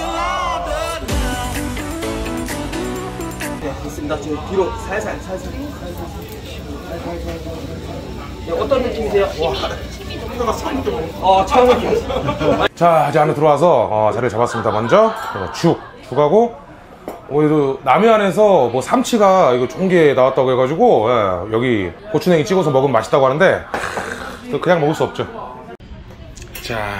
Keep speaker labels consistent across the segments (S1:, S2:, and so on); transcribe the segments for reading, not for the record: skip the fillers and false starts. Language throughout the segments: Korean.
S1: 네, 좋습니다. 저 뒤로 살살. 네, 어떤 느낌이세요? 처음 느낌.
S2: 자, 이제 안에 들어와서 자리를 잡았습니다. 먼저 죽하고 오늘도 남해안에서 뭐 삼치가 이거 좋은 게 나왔다고 해가지고 여기 고추냉이 찍어서 먹으면 맛있다고 하는데 또 그냥 먹을 수 없죠. 자,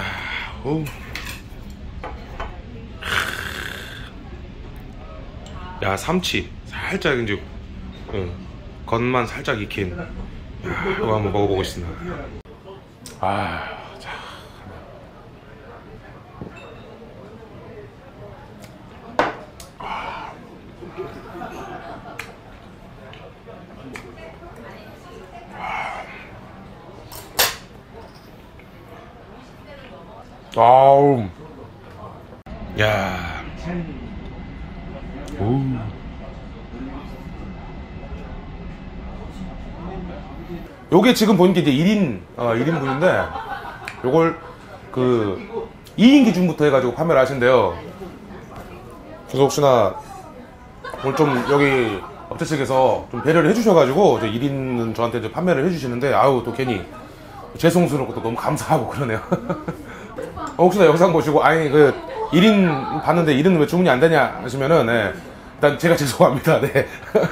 S2: 야, 삼치 살짝 이제 겉만 살짝 익힌 이거 한번 먹어보겠습니다. 자. 아우, 야, 요게 지금 보는 게 이제 1인분인데, 요걸 그 2인 기준부터 해가지고 판매를 하신대요. 그래서 혹시나 오늘 좀 여기 업체 측에서 좀 배려를 해주셔가지고 이제 1인은 저한테 이제 판매를 해주시는데, 아우, 또 괜히 죄송스럽고 또 너무 감사하고 그러네요. 혹시나 영상 보시고 아니 그 1인 봤는데 1인 왜 주문이 안 되냐 하시면은 일단 제가 죄송합니다. 네.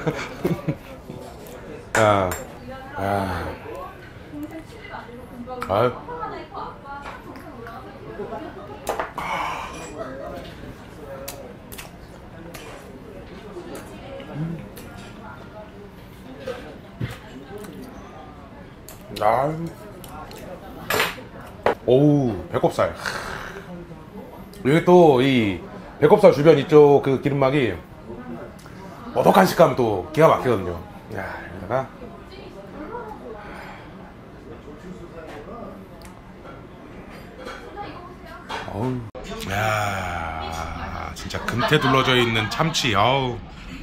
S2: 오우, 배꼽살. 여기 또 이 배꼽살 주변 이쪽 그 기름막이 어덕한 식감이 또 기가 막히거든요. 야, 여기다가 어우, 야, 진짜 금태 둘러져 있는 참치. 아우.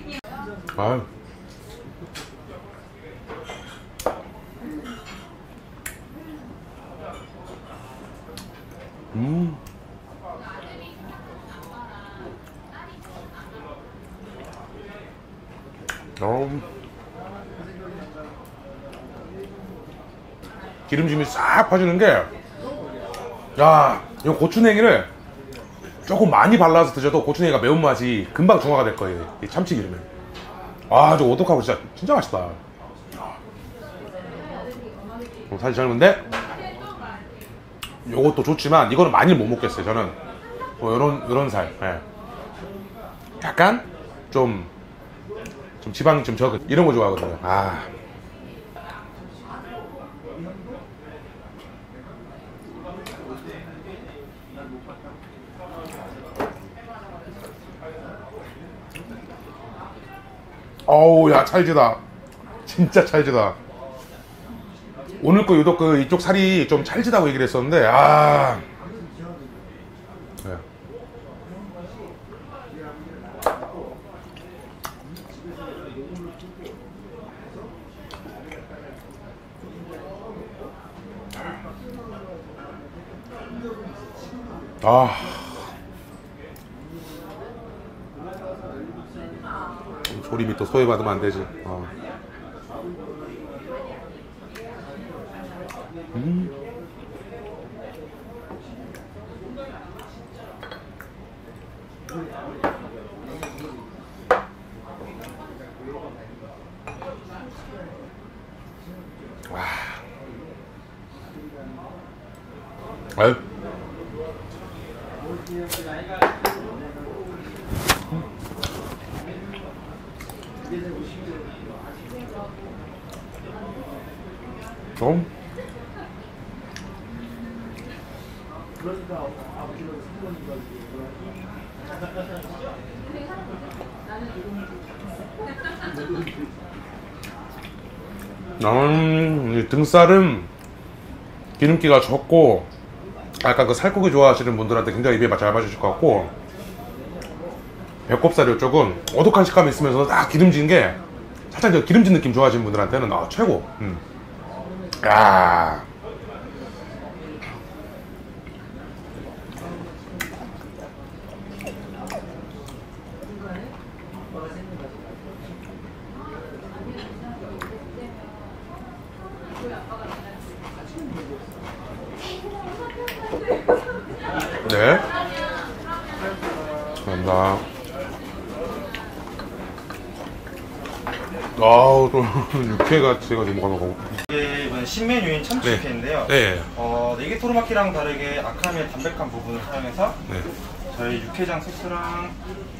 S2: 기름짐이 싹 퍼지는 게, 야, 이 고추냉이를 조금 많이 발라서 드셔도 고추냉이가 매운맛이 금방 중화가 될 거예요. 이 참치 기름에. 저 오독하고 진짜 맛있다. 사실 저는 근데 요것도 좋지만 이거는 많이 못 먹겠어요. 저는 뭐 요런 살, 약간 좀 지방이 좀 적은 이런 거 좋아하거든요. 어우, 야, 찰지다. 진짜 찰지다. 오늘 거 유독 그 이쪽 살이 좀 찰지다고 얘기를 했었는데, 조림이 또 소외받으면 안 되지. 아유. 등살은 기름기가 적고 약간 그 살코기 좋아하시는 분들한테 굉장히 입에 잘 맞으실 것 같고, 배꼽살 이쪽은 오독한 식감이 있으면서 딱 기름진 게 살짝 기름진 느낌 좋아하시는 분들한테는 최고. 야. 네. 감사합니다. 아우, 또 육회가 제가 좀 먹어보고.
S3: 이게 이번 신메뉴인 참치
S2: 네.
S3: 육회인데요.
S2: 네.
S3: 네기토로마키랑 다르게 아카미의 담백한 부분을 사용해서
S2: 네.
S3: 저희 육회장 소스랑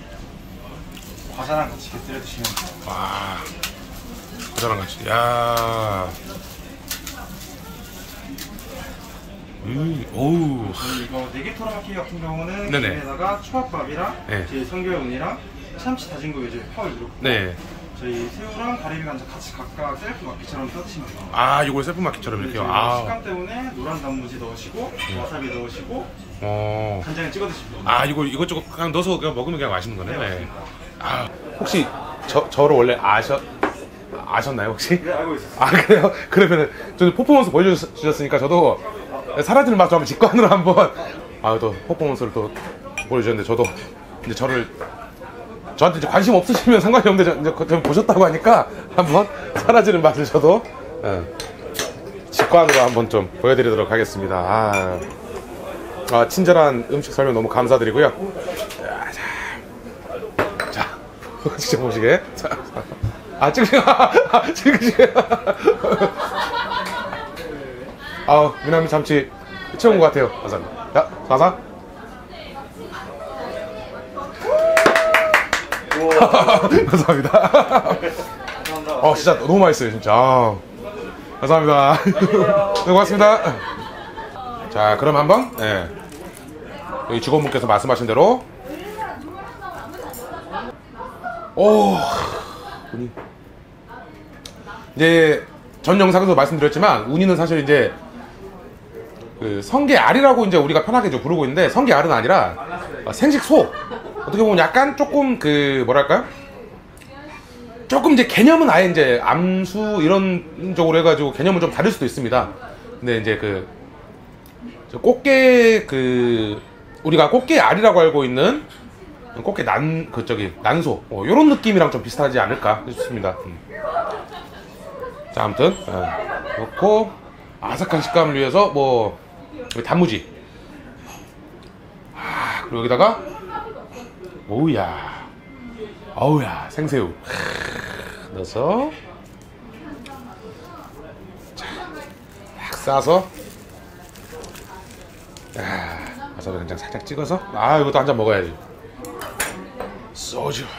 S3: 과자랑 같이 곁들여 드시면 돼요.
S2: 와. 과자랑 같이. 야. 오우.
S3: 저희 이거 네기토로마키 같은 경우는
S2: 네네.
S3: 김에다가 초밥밥이랑
S2: 네.
S3: 뒤에 성게운이랑 참치 다진 거 요즘 파울 넣고
S2: 네.
S3: 저희 새우랑 가리비 간장 같이 각각 셀프 마키처럼 떠드시면 돼요.
S2: 아, 요걸 셀프 마켓처럼 이렇게요.
S3: 저희
S2: 아.
S3: 식감 때문에 노란 단무지 넣으시고 와사비 넣으시고 간장에 찍어 드시면 돼요.
S2: 아, 이거 이것저것 그냥 넣어서 그냥 먹으면 그냥 맛있는 거네.
S3: 네,
S2: 네.
S3: 맞습니다.
S2: 아, 혹시 저를 원래 아셨나요, 혹시?
S3: 네, 알고 있었어요.
S2: 아, 그래요? 그러면은 저는 퍼포먼스 보여주셨으니까 저도 사라지는 맛 좀 직관으로 한번 또 퍼포먼스를 또 보여주셨는데 저도 이제 저한테 이제 관심 없으시면 상관이 없는데 저 보셨다고 하니까 한번 사라지는 맛을 저도 직관으로 한번 좀 보여드리도록 하겠습니다. 친절한 음식 설명 너무 감사드리고요. 자, 진짜 보시게. 찍으시게. 미나미 참치 채운 것 같아요. 감사합니다. 자, 사사. 감사합니다. 진짜 너무 맛있어요, 진짜. 감사합니다. 네, 고맙습니다. 자, 그럼 한번, 여기 직원분께서 말씀하신 대로. 이제 전 영상에서 말씀드렸지만 우니는 사실 이제 그 성게알이라고 이제 우리가 편하게 좀 부르고 있는데 성게알은 아니라 생식소. 어떻게 보면 약간 조금 그 뭐랄까요? 조금 이제 개념은 아예 이제 암수 이런 쪽으로 해가지고 개념은 좀 다를 수도 있습니다. 근데 이제 그 꽃게 우리가 꽃게알이라고 알고 있는 꽃게 난소 요런 느낌이랑 좀 비슷하지 않을까 싶습니다. 자, 아무튼 넣고 아삭한 식감을 위해서 뭐 단무지, 그리고 여기다가 어우야 생새우 넣어서 딱 싸서 와사비 간장 살짝 찍어서 이것도 한 잔 먹어야지. 소주.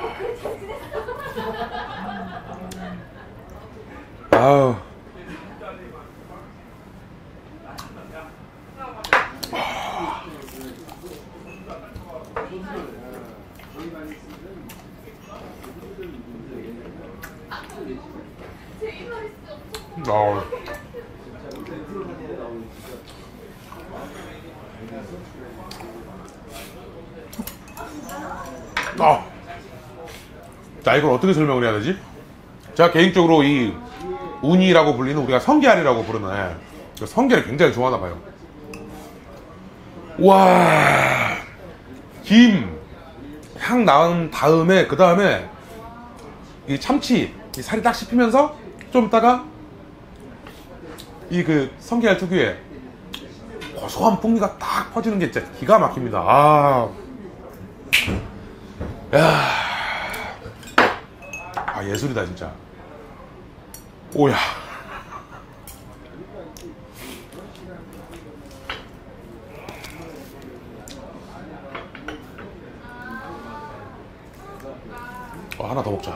S2: 아우. 자, 이걸 어떻게 설명을 해야 되지? 제가 개인적으로 이 우니라고 불리는 우리가 성게알이라고 부르는 성게를 굉장히 좋아하나 봐요. 와, 김 향 나온 다음에 그 다음에 이 참치 이 살이 딱 씹히면서 좀 있다가 이 그 성게알 특유의 고소한 풍미가 딱 퍼지는 게 진짜 기가 막힙니다. 예술이다 진짜. 오야. 하나 더 먹자.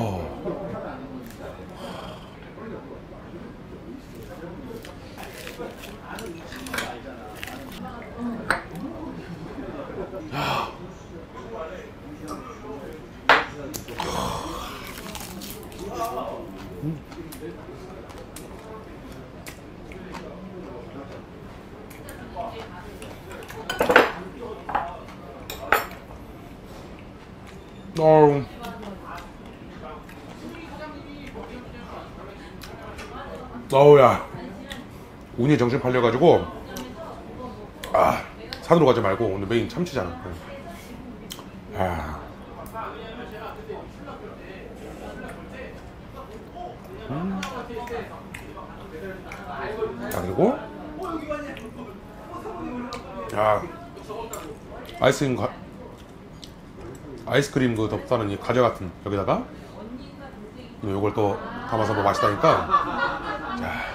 S2: 어우야, 운이 정신 팔려가지고 산으로 가지 말고 오늘 메인 참치잖아. 그리고 야, 아이스크림 그 덮사는 이 과자 같은 여기다가 요걸 또 담아서 뭐 맛있다니까. 자.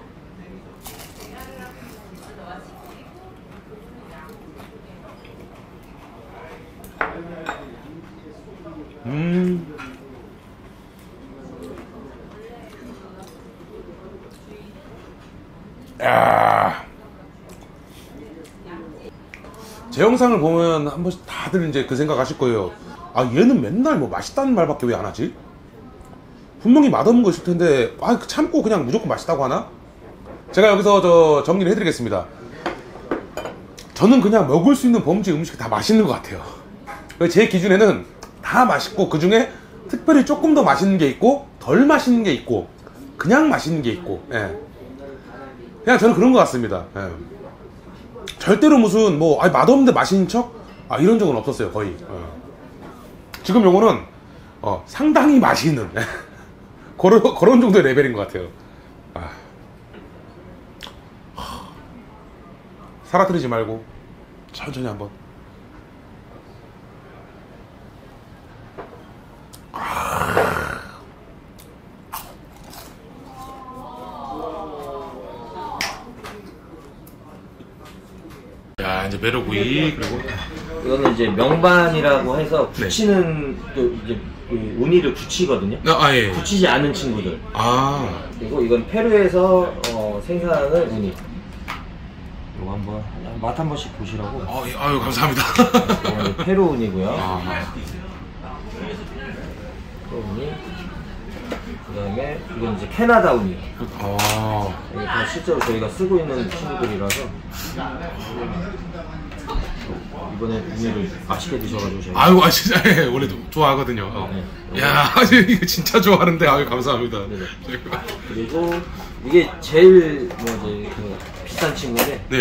S2: 야. 제 영상을 보면 한 번씩 다들 이제 그 생각하실 거예요. 아, 얘는 맨날 뭐 맛있다는 말밖에 왜 안 하지? 분명히 맛없는 거 있을 텐데 참고 그냥 무조건 맛있다고 하나? 제가 여기서 정리를 해드리겠습니다. 저는 그냥 먹을 수 있는 범주의 음식이 다 맛있는 것 같아요. 제 기준에는 다 맛있고, 그 중에 특별히 조금 더 맛있는 게 있고, 덜 맛있는 게 있고, 그냥 맛있는 게 있고, 예. 그냥 저는 그런 것 같습니다. 예. 절대로 무슨 뭐 맛없는데 맛있는 척? 이런 적은 없었어요, 거의. 지금 요거는 상당히 맛있는 그런 정도의 레벨인 것 같아요. 사라뜨리지 말고 천천히 한번. 야, 이제 메로구이. 그리고
S1: 이거는 이제 명반이라고 해서 붙이는 또 이제 그 우니를 붙이거든요.
S2: 예.
S1: 붙이지 않은 친구들. 그리고 이건 페루에서 생산하는 우니. 이거 한번 맛 한 번씩 보시라고.
S2: 예. 아유, 감사합니다.
S1: 페루 우니고요. 페루 우니. 그다음에 이건 이제 캐나다 우니. 이게 다 실제로 저희가 쓰고 있는 친구들이라서 이번에 우니를 맛있게 드셔가지고 저희가.
S2: 아유, 진짜 원래도 좋아하거든요. 야, 이거 진짜 좋아하는데. 아유, 감사합니다.
S1: 그리고 이게 제일 뭐 이제 그 비싼 친구인데.
S2: 네,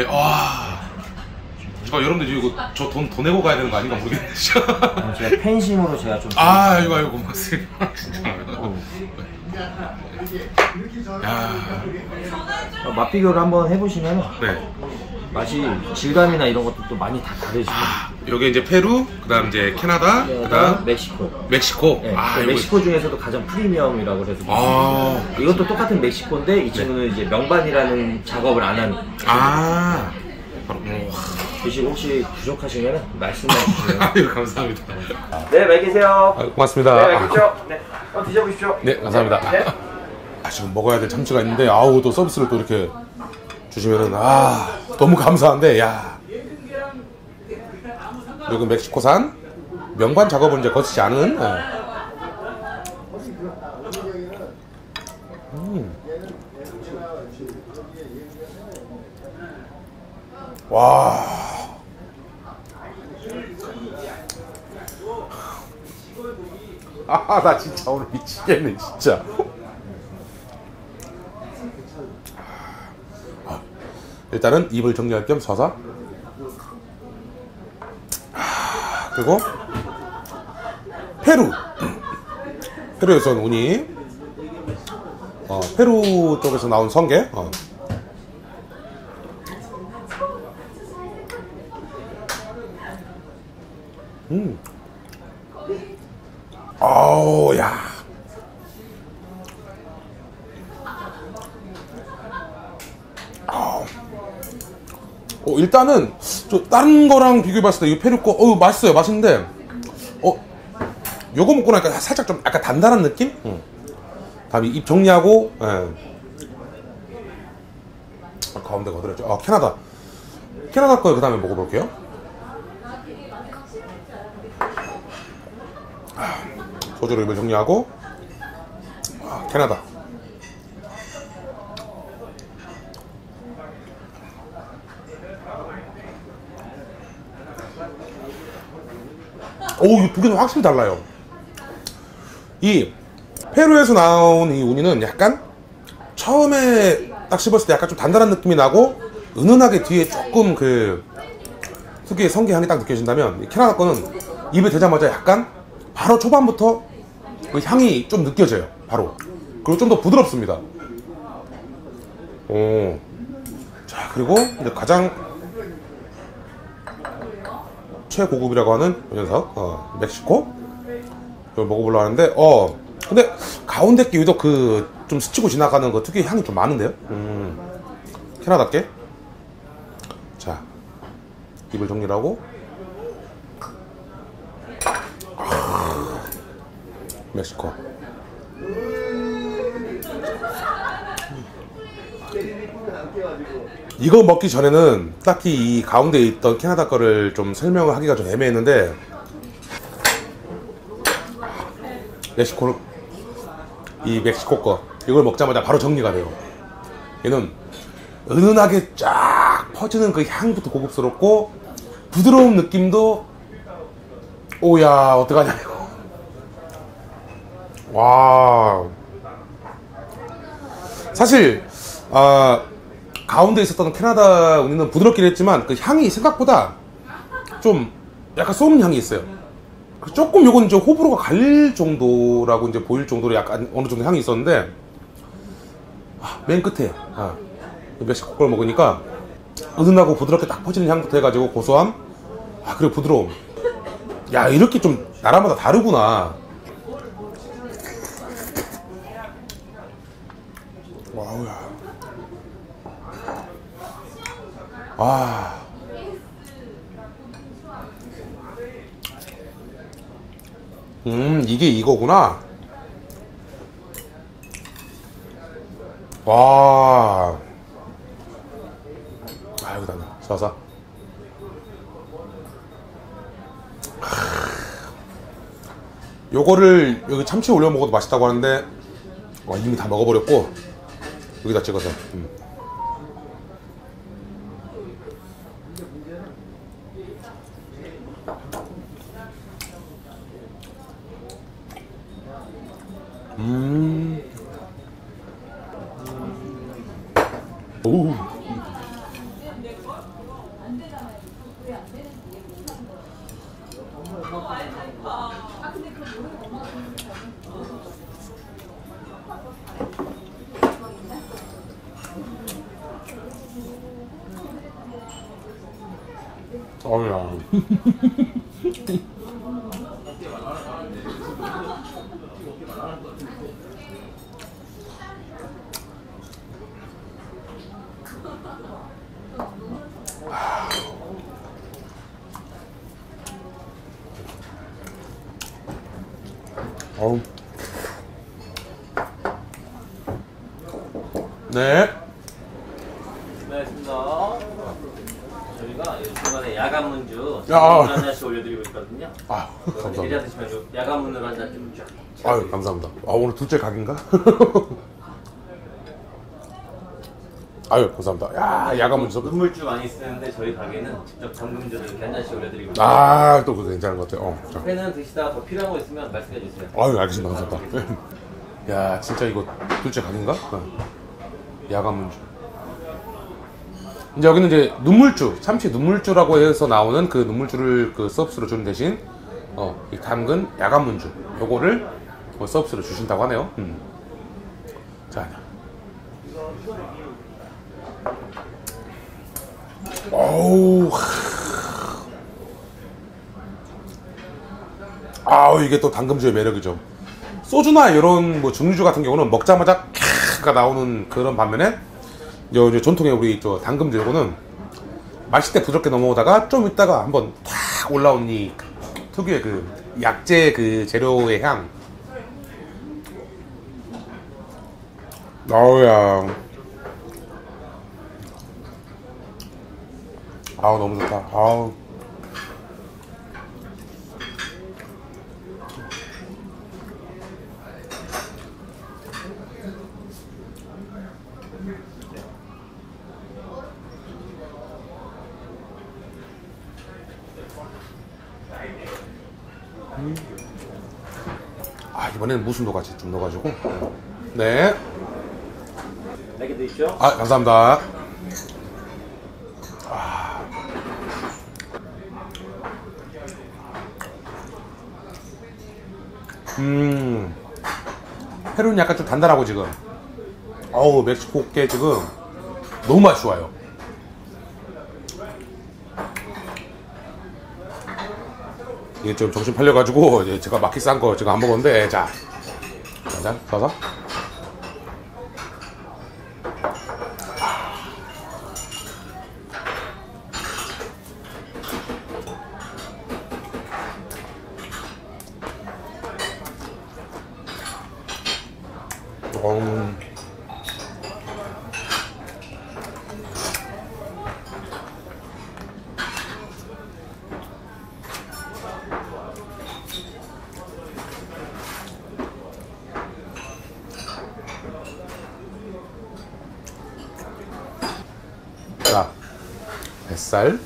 S2: 여러분들 이거 저 돈 더 내고 가야 되는 거 아닌가 모르겠네요.
S1: 제가 팬심으로 제가 좀.
S2: 아이고 고맙습니다. 진짜.
S1: 맛 비교를 한번 해보시면
S2: 네.
S1: 맛이 질감이나 이런 것도 많이 다 다르시고.
S2: 여기 이제 페루, 그다음 이제 캐나다, 그다음 멕시코.
S1: 네, 멕시코 중에서도 가장 프리미엄이라고 그래서. 이것도 똑같은 멕시코인데 이 친구는 이제 명반이라는 작업을 안 하는. 드시고 혹시 부족하시면 말씀해 주세요.
S2: 아유, 감사합니다.
S1: 네, 많이 계세요.
S2: 고맙습니다.
S1: 네, 많이 계십시오. 네, 한번 드셔보십시오.
S2: 네, 감사합니다.
S1: 네.
S2: 지금 먹어야 될 참치가 있는데, 또 서비스를 또 이렇게 주시면은, 너무 감사한데, 야. 그리고 멕시코산 명반 작업을 이제 거치지 않은. 와. 나 진짜 오늘 미치겠네, 진짜. 일단은 입을 정리할 겸 서서. 그리고 페루에서 온 우니, 페루 쪽에서 나온 성게. 야. 일단은 다른 거랑 비교해봤을 때 이 페루 거 맛있어요. 맛있는데 요거 먹고 나니까 살짝 좀 약간 단단한 느낌? 다음에 입 정리하고. 가운데 거들었죠. 캐나다 거 그 다음에 먹어볼게요. 소주로 입을 정리하고. 캐나다. 이 두 개는 확실히 달라요. 이 페루에서 나온 이 우니는 약간 처음에 딱 씹었을 때 약간 좀 단단한 느낌이 나고, 은은하게 뒤에 조금 그 특유의 성게 향이 딱 느껴진다면, 이 캐나다 거는 입에 대자마자 약간 바로 초반부터 그 향이 좀 느껴져요. 바로. 그리고 좀 더 부드럽습니다. 자, 그리고 이제 가장 최고급이라고 하는 이 녀석 멕시코 이걸 먹어보려고 하는데 근데 가운데 게 유독 그 좀 스치고 지나가는 그 특유의 향이 좀 많은데요. 캐나다께. 자, 입을 정리를 하고 멕시코. 이거 먹기 전에는 딱히 이 가운데에 있던 캐나다 거를 좀 설명을 하기가 좀 애매했는데 멕시코 거 이걸 먹자마자 바로 정리가 돼요. 얘는 은은하게 쫙 퍼지는 그 향부터 고급스럽고 부드러운 느낌도 오야 어떡하냐 이거. 와 사실 가운데 있었던 캐나다 우니는 부드럽긴 했지만 그 향이 생각보다 좀 약간 쏘는 향이 있어요. 조금 요건 이제 호불호가 갈릴 정도라고 이제 보일 정도로 약간 어느 정도 향이 있었는데 맨 끝에 멕시코 걸 먹으니까 은은하고 부드럽게 딱 퍼지는 향부터 해가지고 고소함 그리고 부드러움. 야 이렇게 좀 나라마다 다르구나. 와우야. 이게 이거구나. 와. 여기다 싸서. 요거를 여기 참치에 올려 먹어도 맛있다고 하는데 이미 다 먹어버렸고 여기다 찍어서. 오. 어우야. 어우. 네.
S1: 고맙습니다. 저희가 중간에 야간 문주 한 잔씩 올려드리고 있거든요.
S2: 감사합니다.
S1: 내려 드시면 야간 문으로 한 잔 좀 쫙.
S2: 감사합니다. 오늘 둘째 각인가? 감사합니다. 야간 문주.
S1: 눈물주 많이 쓰는데 저희 가게는 직접 담금주를 이렇게 한 잔씩 올려드리고 있습니다.
S2: 또 그거 괜찮은 것 같아요.
S1: 회는 드시다가 더 필요한 거 있으면 말씀해 주세요.
S2: 알겠습니다. 감사합니다. 야, 진짜 이거 둘째 각인가? 야간 문주. 이제 여기는 이제 눈물주, 참치 눈물주라고 해서 나오는 그 눈물주를 그 서비스로 주는 대신 이 담근 야간 문주 요거를 서비스로 주신다고 하네요. 자, 어우, 이게 또 당금주의 매력이죠. 소주나 이런 뭐 증류주 같은 경우는 먹자마자 캬가 나오는 그런 반면에 이제 전통의 우리 저 당금주 요거는 마실 때 부드럽게 넘어오다가 좀 있다가 한번 탁 올라온 이 특유의 그 약재 그 재료의 향. 아우야. 너무 좋다. 이번에는 무순도 같이 좀 넣어가지고. 네.
S1: 네 개 드십시오.
S2: 감사합니다. 페루는 약간 좀 단단하고 지금. 멕시코께 지금 너무 맛이 좋아요. 이게 좀 정신 팔려가지고 이제 제가 마켓 싼 거 제가 안 먹었는데 자, 써서. 자, 뱃살,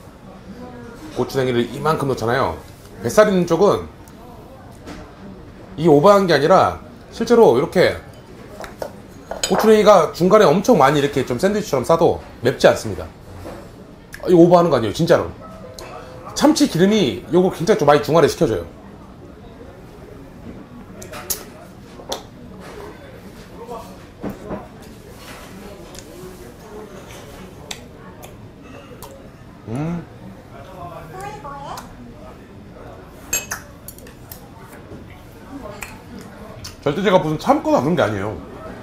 S2: 고추냉이를 이만큼 넣잖아요. 뱃살 있는 쪽은 이게 오버한 게 아니라 실제로 이렇게 고추냉이가 중간에 엄청 많이 이렇게 좀 샌드위치처럼 싸도 맵지 않습니다. 이거 오버하는 거 아니에요, 진짜로. 참치 기름이 요거 굉장히 좀 많이 중화를 시켜줘요. 절대 제가 무슨 참거나 그런 게 아니에요.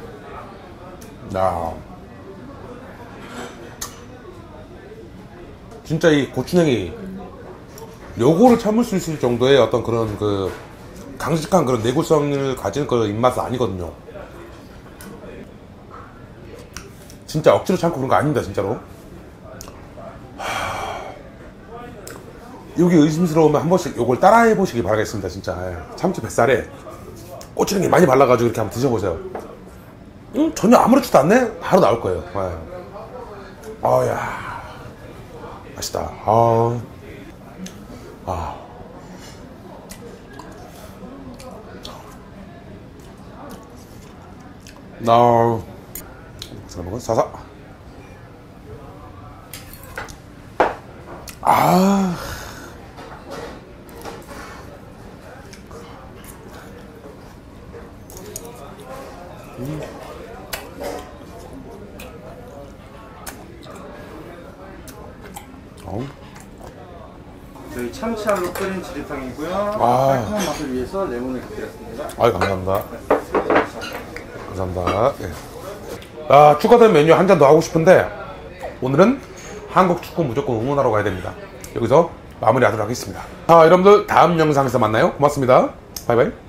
S2: 야, 진짜 이 고추냉이 요거를 참을 수 있을 정도의 어떤 그런 그 강직한 그런 내구성을 가진 그런 입맛은 아니거든요. 진짜 억지로 참고 그런 거 아닙니다, 진짜로. 여기 의심스러우면 한 번씩 요걸 따라해 보시기 바라겠습니다, 진짜. 참치 뱃살에 고추냉이 많이 발라가지고 이렇게 한번 드셔보세요. 전혀 아무렇지도 않네? 바로 나올 거예요. 야, 맛있다. 잘 먹어, 사사.
S3: 저희 참치알로 끓인 지리탕이고요. 깔끔한 맛을 위해서 레몬을 곁들였습니다.
S2: 감사합니다. 감사합니다. 네. 추가된 메뉴 한 잔 더 하고 싶은데 오늘은 한국 축구 무조건 응원하러 가야 됩니다. 여기서 마무리하도록 하겠습니다. 여러분들 다음 영상에서 만나요. 고맙습니다. 바이바이.